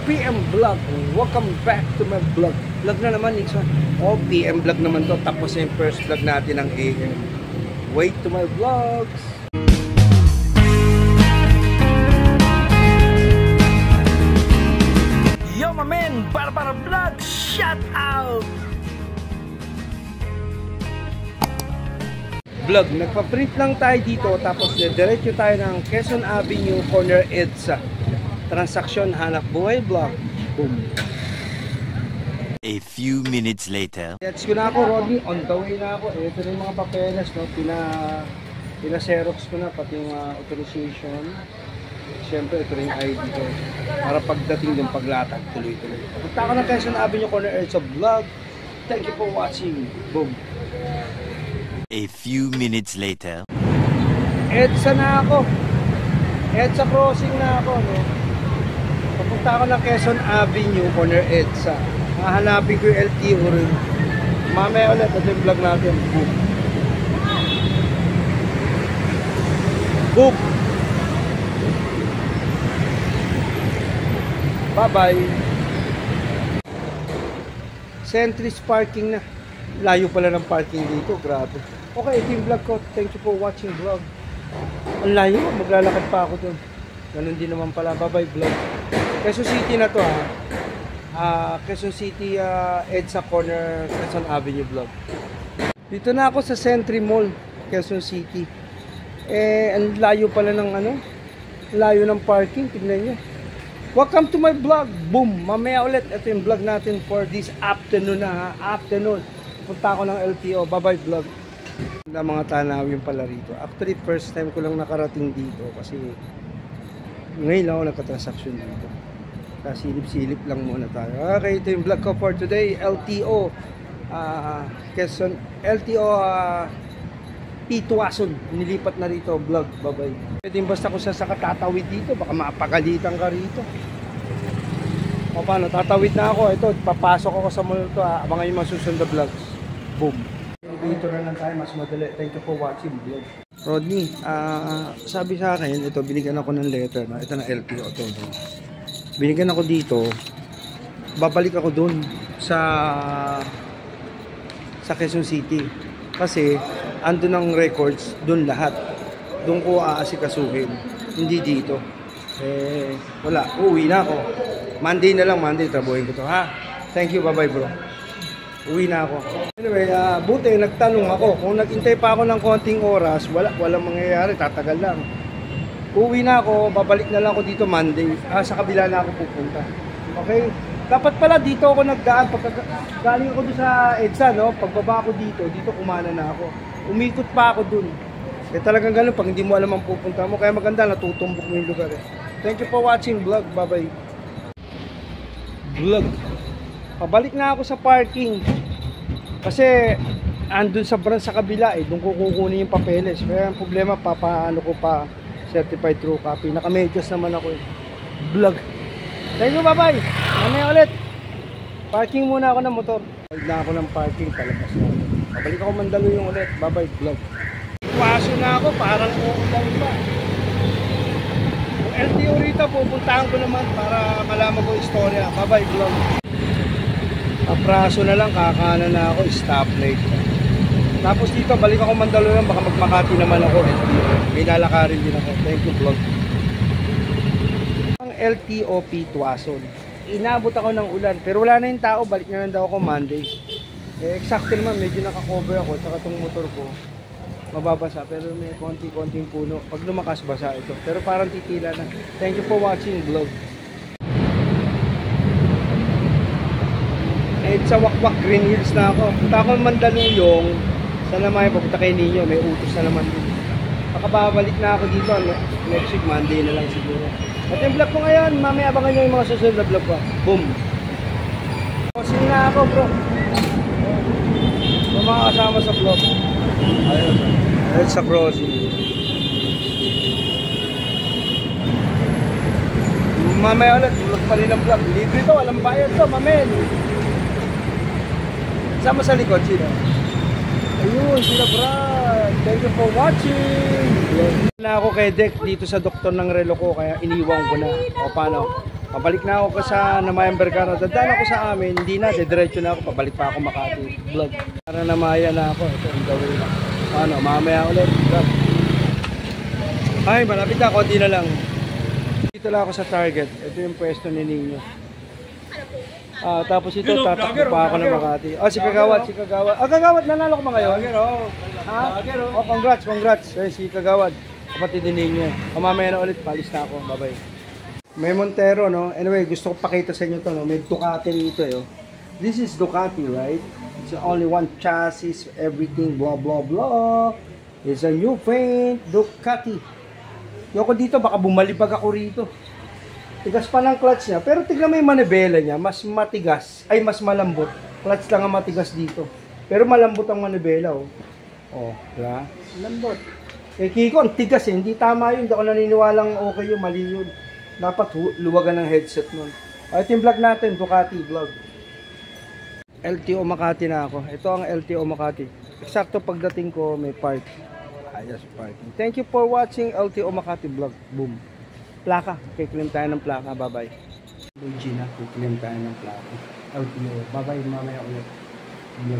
PM Vlog. Welcome back to my vlog. Vlog na naman, Nixon. PM vlog naman to. Tapos yung first vlog natin ng AM. Wait to my vlogs. Yo, my man! Para vlog! Shout out! Vlog, nagpa-print lang tayo dito. Tapos diretso tayo ng Quezon Avenue, corner EDSA. Transaksyon hanap buhay vlog. Boom. A few minutes later. Gets ko na ako, Rodney. On the way na ako. Ito na yung mga papeles, no? Pina-xerox ko na, pati yung authorization. Siyempre, ito rin yung ID ko. Para pagdating yung paglatag, tuloy-tuloy. Punta ako ng Quezon Avenue, corner EDSA vlog. Thank you for watching. Boom. A few minutes later. EDSA na ako. EDSA crossing na ako, no? Papunta ako ng Quezon Avenue, corner EDSA. Hahanapin ko yung LTO rin. Mamaya ulit, ito yung vlog natin. Boom. Boom. Bye-bye. Centris parking na. Layo pala ng parking dito, grabe. Okay, ito yung vlog ko. Thank you for watching vlog. Ang layo, maglalakad pa ako dun. Ganun din naman pala. Bye-bye vlog. Quezon City na to, ha. Quezon City, EDSA corner, Quezon Avenue vlog. Dito na ako sa Century Mall, Quezon City. Ang layo pala ng layo ng parking. Tignan nyo. Welcome to my vlog. Boom. Mamaya ulit. Ito yung vlog natin for this afternoon na, ha. Afternoon. Punta ako ng LTO. Bye-bye vlog. Na mga tanawin pala rito. Actually, first time ko lang nakarating dito kasi ngayon lang ako nagka-transaction dito. Silip-silip lang muna tayo. Okay, ito yung vlog ko for today. LTO Quezon, LTO P2Ason. Nilipat na rito vlog. Bye-bye. Pwede yung basta ko sa katatawid dito. Baka mapagalitan ka rito. O paano? Tatawid na ako. Ito, papasok ako sa mall to. Abangan yung mga susunod na vlogs. Boom. Dito na lang tayo. Mas madali. Thank you for watching vlog. Rodney, sabi sa akin, ito, binigyan ako ng letter. Ito na LTO. Ito. Binigyan ako dito, babalik ako dun sa Quezon City kasi andun ang records dun lahat, dun ko aasikasuhin, hindi dito. Wala, uwi na ako. Monday na lang, Monday trabuhin ko to, ha. Thank you, bye bye bro. Uwi na ako. Anyway, buti nagtanong ako, kung naghintay pa ako ng konting oras, walang mangyayari, tatagal lang. Uwi na ako, babalik na lang ako dito Monday. Sa kabila na ako pupunta. Okay? Dapat pala dito ako nagdaan. Galing ako doon sa EDSA, no? Pagbaba ako dito kumana na ako. Umikot pa ako dun. Talagang ganun, pag hindi mo alam ang pupunta mo. Kaya maganda, natutumbok mo yung lugar. Thank you for watching vlog. Bye-bye. Vlog. Pabalik na ako sa parking. Kasi andun sa branch sa kabila, doon ko kukunin yung papeles. Kaya ang problema, papaano ko pa certified true copy. Naka-medyas naman ako. Vlog. Thank you, bye-bye. Mamaya ulit. Parking muna ako ng motor. Balik na ako ng parking. Palabas na. Pabalik ako Mandaluyong ulit. Bye-bye, vlog. Waso na ako. Parang uulan pa. Yung LTO rito, pupuntahan ko naman para malaman ko istorya. Bye-bye, vlog. Apraso na lang. Kakanan na ako. Stoplight. Tapos dito, balik ako Mandaluyong, baka magmakati naman ako. May lalakarin din ako. Thank you, vlog. Ang LTO P2Ason. Inabot ako ng ulan, pero wala na yung tao. Balik na lang daw ako Monday. Exacto naman, medyo nakakover ako. Tsaka itong motor ko, mababasa. Pero may konti-konting puno. Pag lumakas, basa ito. Pero parang titila na. Thank you for watching, vlog. Sa Wakwak Green Hills na ako. Punta ako Mandaluyong. Sana may papunta kay Ninyo, may utos na naman din. Makababalik na ako dito next week, Monday na lang siguro. At yung vlog ko ngayon, mamaya abangan nyo yung mga susunod na vlog ko. Boom! Crossing na ako, bro. Yung mga kasama sa vlog. Ayun sa crossing. Mamaya ulit, vlog pa rin ang vlog. Libre to, walang bayad to, mamaya. Sama sa likod, sino? Ayun, sila Brad. Thank you for watching. Na ako kay Dek dito sa doktor ng relo ko, kaya iniwan ko na. O paano? Pabalik na ako sa Namayan Vergara. Dadaan ako sa amin, hindi na, diretso na ako. Pabalik pa ako Makati vlog. Para namaya na ako. Ito ang gawin na. Ano, mamaya ulit. Vlog. Ay, malapit na, konti na lang. Dito lang ako sa Target. Ito yung pwesto ni Nino. Tapos ito, tatakbo pa ako ng Makati. Si Kagawad, si Kagawad. Kagawad, nanalo ko ba ngayon? Congrats. Si Kagawad. Kapatid ni Nino. Mamaya na ulit, palis na ako. Bye-bye. May Montero, no? Anyway, gusto ko pakita sa inyo to, no? May Ducati rito, yo. This is Ducati, right? It's only one chassis, everything, blah, blah, blah. It's a new paint, Ducati. Yoko dito, baka bumalibag ako rito. Tigas pa ng clutch niya. Pero tignan mo yung manibela niya, mas matigas. Ay, mas malambot. Clutch lang ang matigas dito. Pero malambot ang manibela, oh. Oh, diba? Malambot. Eh, Kiko, ang tigas eh. Hindi tama yun. Hindi ako naniniwalang okay yun, mali yun. Dapat luwagan ng headset nun. Ito yung vlog natin, Ducati vlog. LTO Makati na ako. Ito ang LTO Makati. Eksakto pagdating ko, may park. Ayos parking. Thank you for watching LTO Makati vlog. Boom. Plaka. Kiklim tayo ng plaka. Bye-bye. Gina, kiklim tayo ng plaka. LTO. Bye-bye. Mamaya ulit. Vlog.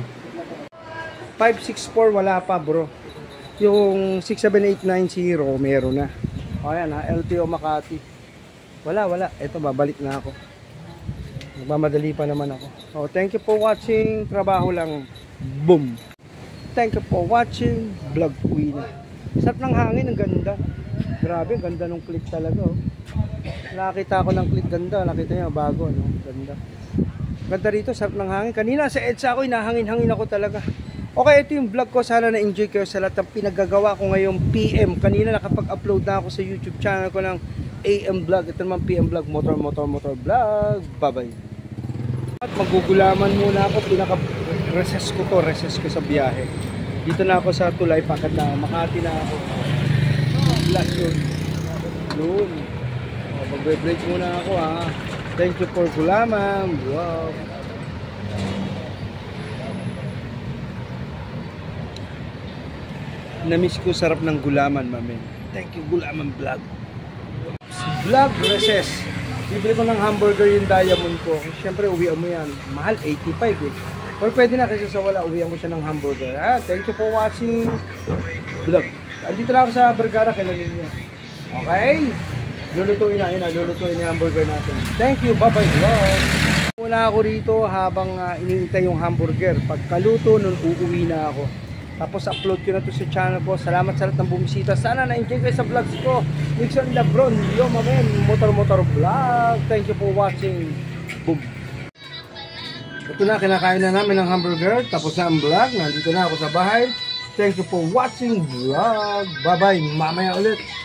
564 wala pa bro. Yung 67890 meron na. O yan ha, LTO Makati. Wala. Ito, babalik na ako. Nagmamadali pa naman ako. So, thank you for watching. Trabaho lang. Boom. Thank you for watching. Vlog uwi na. Sarap ng hangin. Ang ganda. Grabe, ganda ng click talaga. Oh. Nakakita ako ng click. Ganda. Nakita niyo, bago. No? Ganda. Ganda rito. Sarap ng hangin. Kanina sa EDSA ako, inahangin-hangin ako talaga. Okay, ito yung vlog ko. Sana na-enjoy kayo sa lahat ng pinagagawa ko ngayong PM. Kanina nakapag-upload na ako sa YouTube channel ko ng AM vlog. Ito naman PM vlog. Motor vlog. Bye-bye. At magugulaman muna ako. Pinaka-recess ko sa biyahe. Dito na ako sa Tulay. Pakat na. Makati na ako. Last yun. Yun. Mag-break muna ako ha. Thank you for gulaman. Wow. Namiss ko sarap ng gulaman, mamen. Thank you, Gulaman Vlog. Vlog recess. Bibili ko ng hamburger yung diamond ko. Siyempre, uwian mo yan. Mahal, 85 eh. Or pwede na kasi sa wala, uwian ko siya ng hamburger. Thank you for watching vlog. Andito na ako sa Vergara, kailangan niyo. Okay? Lulutuin na yung hamburger natin. Thank you, bye-bye vlog. Muna ako rito habang iniintay yung hamburger. Pagkaluto, nun uuwi na ako. Tapos upload ko na to sa channel ko. Salamat sa lahat ng bumisita. Sana na-enjoy kayo sa vlogs ko. Nixon Lebron, yo mamen, motor vlog. Thank you for watching. Boom. Ito na, kinakain na namin ng hamburger. Tapos na ang vlog. Nandito na ako sa bahay. Thank you for watching vlog. Bye bye. Mamaya ulit.